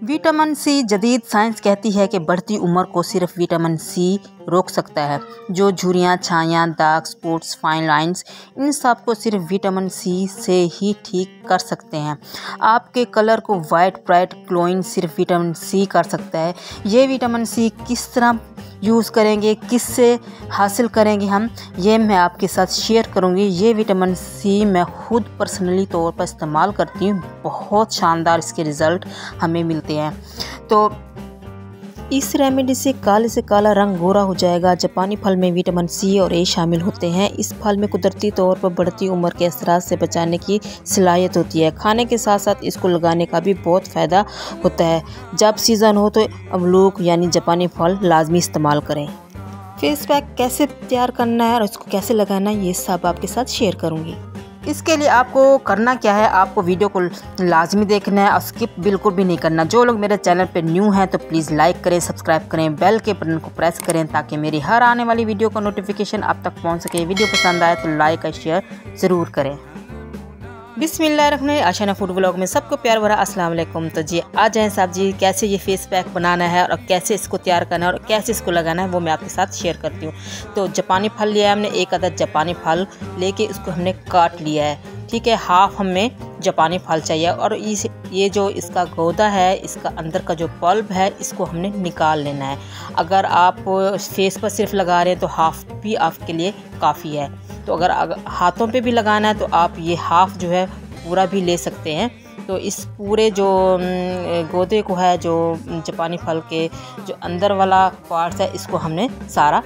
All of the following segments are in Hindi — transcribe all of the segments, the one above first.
विटामिन सी जदीद साइंस कहती है कि बढ़ती उम्र को सिर्फ विटामिन सी रोक सकता है। जो झुर्रियाँ, छाइयाँ, दाग स्पॉट्स, फाइन लाइंस, इन सब को सिर्फ विटामिन सी से ही ठीक कर सकते हैं। आपके कलर को वाइट ब्राइट ग्लोइंग सिर्फ विटामिन सी कर सकता है। ये विटामिन सी किस तरह यूज़ करेंगे, किससे हासिल करेंगे हम, ये मैं आपके साथ शेयर करूँगी। ये विटामिन सी मैं खुद पर्सनली तौर पर इस्तेमाल करती हूँ, बहुत शानदार इसके रिज़ल्ट हमें मिलते हैं। तो इस रेमेडी से काला रंग गोरा हो जाएगा। जापानी फल में विटामिन सी और ए शामिल होते हैं। इस फल में कुदरती तौर पर बढ़ती उम्र के असरात से बचाने की सलाहियत होती है। खाने के साथ साथ इसको लगाने का भी बहुत फ़ायदा होता है। जब सीज़न हो तो अमरूद यानी जापानी फल लाजमी इस्तेमाल करें। फेस पैक कैसे तैयार करना है और इसको कैसे लगाना है, ये सब आपके साथ शेयर करूँगी। इसके लिए आपको करना क्या है, आपको वीडियो को लाजमी देखना है और स्किप बिल्कुल भी नहीं करना। जो लोग मेरे चैनल पे न्यू हैं तो प्लीज़ लाइक करें, सब्सक्राइब करें, बेल के बटन को प्रेस करें ताकि मेरी हर आने वाली वीडियो का नोटिफिकेशन आप तक पहुंच सके। वीडियो पसंद आए तो लाइक और शेयर ज़रूर करें। बिस्मिल्लाहिर्रहमानिर्रहीम, आशाना फूड व्लॉग में सबको प्यार भरा अस्सलाम वालेकुम। तो जी आ जाएँ साहब जी, कैसे ये फेस पैक बनाना है और कैसे इसको तैयार करना है और कैसे इसको लगाना है वो मैं आपके साथ शेयर करती हूँ। तो जापानी फल लिया है हमने, एक अदद जापानी फल लेके इसको हमने काट लिया है। ठीक है, हाफ हमें जापानी फल चाहिए और ये जो इसका गौदा है, इसका अंदर का जो पल्प है, इसको हमने निकाल लेना है। अगर आप फेस पर सिर्फ लगा रहे हैं तो हाफ भी आपके लिए काफ़ी है। तो अगर हाथों पे भी लगाना है तो आप ये हाफ जो है पूरा भी ले सकते हैं। तो इस पूरे जो गौदे को है, जो जापानी फल के जो अंदर वाला पार्ट्स है, इसको हमने सारा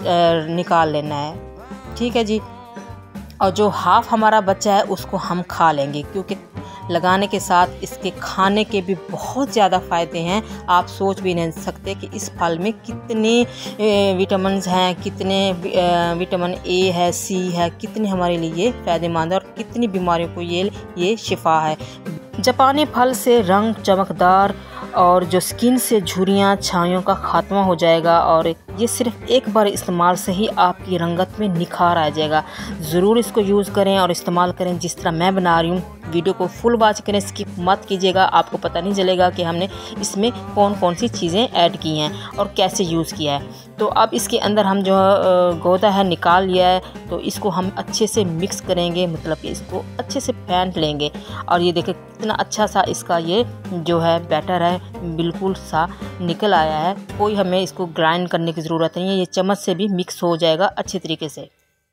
निकाल लेना है। ठीक है जी। और जो हाफ हमारा बच्चा है उसको हम खा लेंगे, क्योंकि लगाने के साथ इसके खाने के भी बहुत ज़्यादा फ़ायदे हैं। आप सोच भी नहीं सकते कि इस फल में कितने विटामिन्स हैं, कितने विटामिन ए है, सी है, कितने हमारे लिए फ़ायदेमंद है और कितनी बीमारियों को ये शिफा है। जापानी फल से रंग चमकदार और जो स्किन से झुर्रियाँ, छाइयों का खात्मा हो जाएगा और ये सिर्फ एक बार इस्तेमाल से ही आपकी रंगत में निखार आ जाएगा। ज़रूर इसको यूज़ करें और इस्तेमाल करें जिस तरह मैं बना रही हूँ। वीडियो को फुल वॉच करें, स्किप मत कीजिएगा। आपको पता नहीं चलेगा कि हमने इसमें कौन कौन सी चीज़ें ऐड की हैं और कैसे यूज़ किया है। तो अब इसके अंदर हम जो गौदा है निकाल लिया है, तो इसको हम अच्छे से मिक्स करेंगे, मतलब कि इसको अच्छे से फेंट लेंगे। और ये देखिए कितना अच्छा सा इसका ये जो है बैटर है, बिल्कुल सा निकल आया है। कोई हमें इसको ग्राइंड करने की ज़रूरत नहीं है, ये चम्मच से भी मिक्स हो जाएगा अच्छे तरीके से।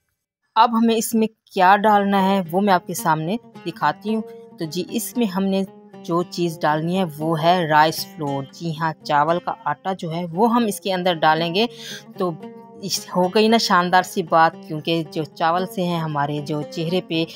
अब हमें इसमें क्या डालना है वो मैं आपके सामने दिखाती हूँ। तो जी इसमें हमने जो चीज़ डालनी है वो है राइस फ्लोर। जी हाँ, चावल का आटा जो है वो हम इसके अंदर डालेंगे। तो हो गई ना शानदार सी बात, क्योंकि जो चावल से हैं हमारे जो चेहरे पे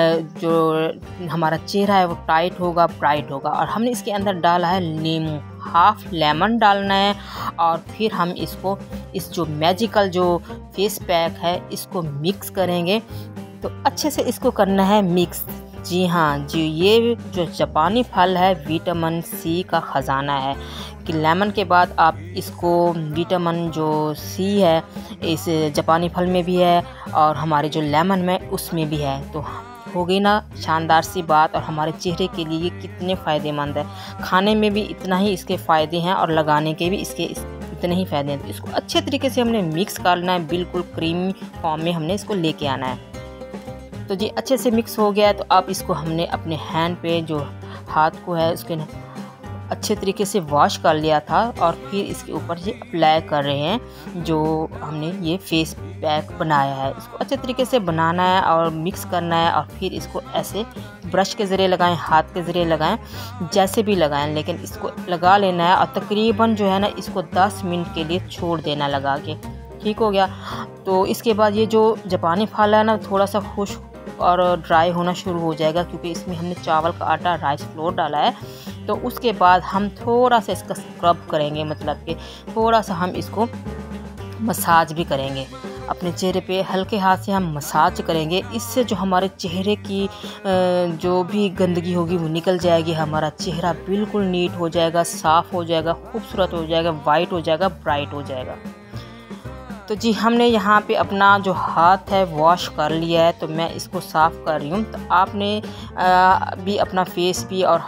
जो हमारा चेहरा है वो टाइट होगा, ब्राइट होगा। और हमने इसके अंदर डाला है नींबू, हाफ लेमन डालना है। और फिर हम इसको इस जो मैजिकल जो फेस पैक है इसको मिक्स करेंगे। तो अच्छे से इसको करना है मिक्स। जी हाँ जी, ये जो जापानी फल है विटामिन सी का ख़जाना है कि लेमन के बाद आप इसको विटामिन जो सी है इस जापानी फल में भी है और हमारे जो लेमन में उसमें भी है। तो हो गई ना शानदार सी बात। और हमारे चेहरे के लिए ये कितने फ़ायदेमंद है, खाने में भी इतना ही इसके फ़ायदे हैं और लगाने के भी इसके इतने ही फ़ायदे हैं। तो इसको अच्छे तरीके से हमने मिक्स करना है, बिल्कुल क्रीमी फॉर्म में हमने इसको लेके आना है। तो जी अच्छे से मिक्स हो गया है। तो अब इसको हमने अपने हैंड पे जो हाथ को है उसके अच्छे तरीके से वॉश कर लिया था और फिर इसके ऊपर ये अप्लाई कर रहे हैं जो हमने ये फेस पैक बनाया है। इसको अच्छे तरीके से बनाना है और मिक्स करना है और फिर इसको ऐसे ब्रश के ज़रिए लगाएं, हाथ के ज़रिए लगाएं, जैसे भी लगाएं, लेकिन इसको लगा लेना है और तकरीबन जो है ना इसको 10 मिनट के लिए छोड़ देना लगा के। ठीक हो गया। तो इसके बाद ये जो जापानी फल है ना थोड़ा सा खुश्क और ड्राई होना शुरू हो जाएगा, क्योंकि इसमें हमने चावल का आटा, राइस फ्लोर डाला है। तो उसके बाद हम थोड़ा सा इसका स्क्रब करेंगे, मतलब कि थोड़ा सा हम इसको मसाज भी करेंगे। अपने चेहरे पे हल्के हाथ से हम मसाज करेंगे। इससे जो हमारे चेहरे की जो भी गंदगी होगी वो निकल जाएगी। हमारा चेहरा बिल्कुल नीट हो जाएगा, साफ़ हो जाएगा, खूबसूरत हो जाएगा, वाइट हो जाएगा, ब्राइट हो जाएगा। तो जी हमने यहाँ पे अपना जो हाथ है वॉश कर लिया है, तो मैं इसको साफ़ कर रही हूँ। तो आपने भी अपना फेस भी और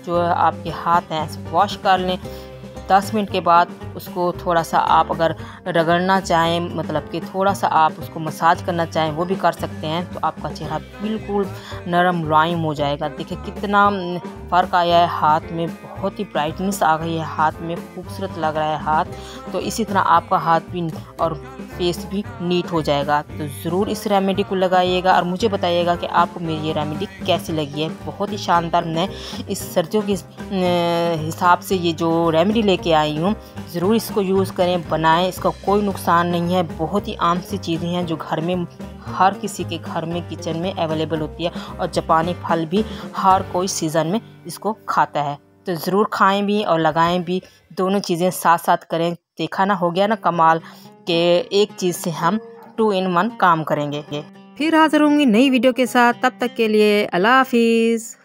जो आपके हाथ हैं वॉश कर लें। 10 मिनट के बाद उसको थोड़ा सा आप अगर रगड़ना चाहें, मतलब कि थोड़ा सा आप उसको मसाज करना चाहें वो भी कर सकते हैं, तो आपका चेहरा बिल्कुल नरम मुलायम हो जाएगा। देखिए कितना फ़र्क आया है हाथ में, बहुत ही ब्राइटनेस आ गई है हाथ में, खूबसूरत लग रहा है हाथ। तो इसी तरह आपका हाथ भी और फेस भी नीट हो जाएगा। तो ज़रूर इस रेमेडी को लगाइएगा और मुझे बताइएगा कि आपको मेरी ये रेमेडी कैसी लगी है। बहुत ही शानदार, मैं इस सर्दियों के हिसाब से ये जो रेमेडी लेके आई हूँ, ज़रूर इसको यूज़ करें, बनाएं, इसका कोई नुकसान नहीं है। बहुत ही आम सी चीज़ें हैं जो घर में हर किसी के घर में किचन में अवेलेबल होती है, और जापानी फल भी हर कोई सीज़न में इसको खाता है। तो ज़रूर खाएं भी और लगाएं भी, दोनों चीज़ें साथ साथ करें। देखा ना, हो गया ना कमाल के एक चीज़ से हम 2 in 1 काम करेंगे। फिर हाज़िर होंगी नई वीडियो के साथ, तब तक के लिए अल्लाह हाफिज़।